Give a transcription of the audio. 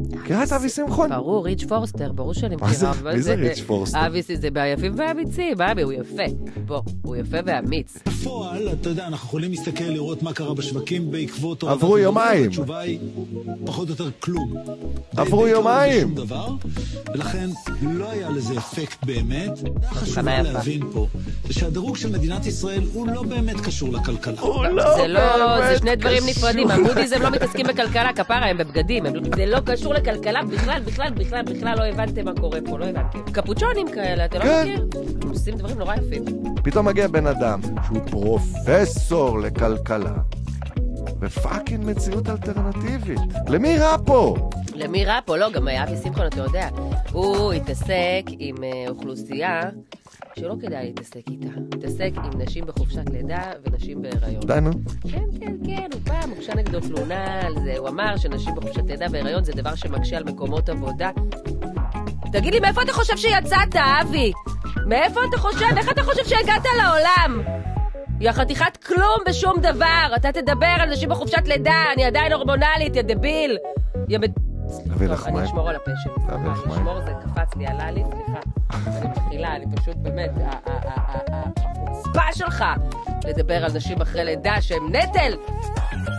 מכירה את אבי שמחון? ברור, ריץ' פורסטר, ברור שאני מכירה. מי זה ריץ' פורסטר? אבי זה ביפים ואמיצים, אבי הוא יפה. בוא, הוא יפה ואמיץ. בפועל, אתה יודע, אנחנו יכולים להסתכל לראות מה קרה בשווקים בעקבות... עברו יומיים. התשובה היא פחות או יותר כלום. עברו יומיים. ולכן לא היה לזה אפקט באמת. חשוב להבין פה, זה שהדירוג של מדינת ישראל הוא לא באמת קשור לכלכלה. זה שני דברים נפרדים. המודי'ס הם לא מתעסקים בכלכלה, כפרה הם בבגדים. זה לא קשור לכלכלה, בכלל לא הבנתם מה קורה פה, לא הבנתם. קפוצ'ונים כאלה, אתה לא מכיר? הם עושים דברים נורא יפים. פתאום מגיע בן אדם שהוא פרופסור לכלכלה, ופאקינג מציאות אלטרנטיבית. למי רע פה? למי רע פה? לא, גם אבי שמחון, אתה יודע. הוא התעסק עם אוכלוסייה שלא כדאי להתעסק איתה. התעסק עם נשים בחופשת לידה ונשים בהיריון. די נו. כן, הוא פעם הוגשה נגדו תלונה על זה. הוא אמר שנשים בחופשת לידה והיריון זה דבר שמקשה על מקומות עבודה. תגיד לי, מאיפה אתה חושב שיצאת, אבי? מאיפה אתה חושב? איך אתה חושב שהגעת לעולם? יא חתיכת כלום בשום דבר. אתה תדבר על נשים בחופשת לידה, אני עדיין הורמונלית, יא דביל. אני אשמור על הפה שלי. אני אשמור, זה קפץ לי, עלה לי, סליחה. אני מתחילה, אני פשוט באמת, החוצפה שלך לדבר על נשים אחרי לידה שהם נטל.